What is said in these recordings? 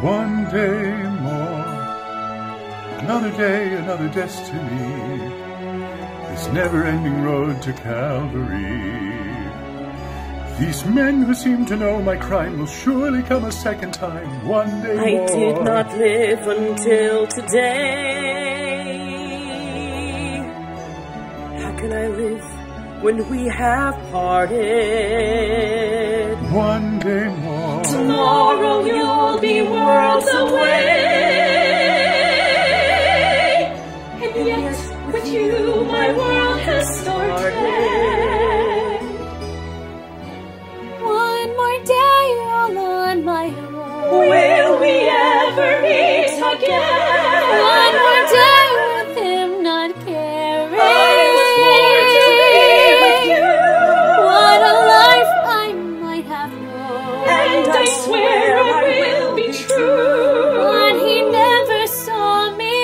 One day more, another day, another destiny, this never-ending road to Calvary. These men who seem to know my crime will surely come a second time, one day more. I did not live until today. How can I live when we have parted? One day more. Tomorrow you'll be worlds away. And yet with you my world has started. One more day all on my own. Will we ever meet again? One more day with him not caring. I was born to be with you. What a life I might have known. And I swear I will be true. But he never saw me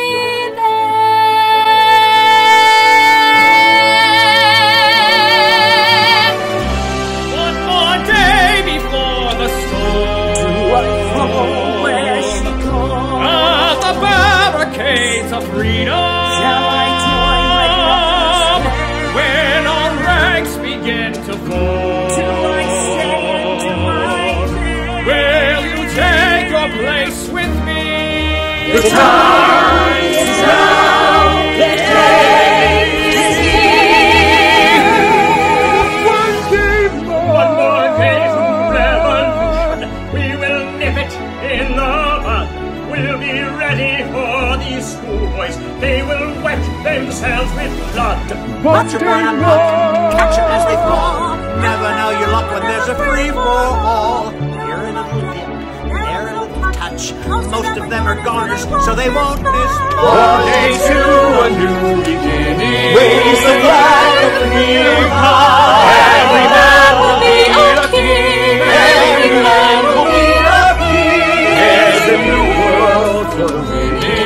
there. One more day before the storm. Do I follow where she goes? At the barricades of freedom. Shall I join my brother's band? When our ranks begin to fall. Do I stay and do I play? Will you take your place with me? The time is now, the day is here. One day more. One more day from revolution. We will nip it in the bud. We'll be ready for these schoolboys. They will wet themselves with blood. One Watch 'em day run amok, catch 'em as they more. fall. Never know your luck when there's a free-for-all. Here a little dip, there a little touch. Most of them are goners, so they won't miss One day much. to a new beginning. Raise the flag of freedom high. Every man will be a king. Every man will be a king. There's a new world for the winning.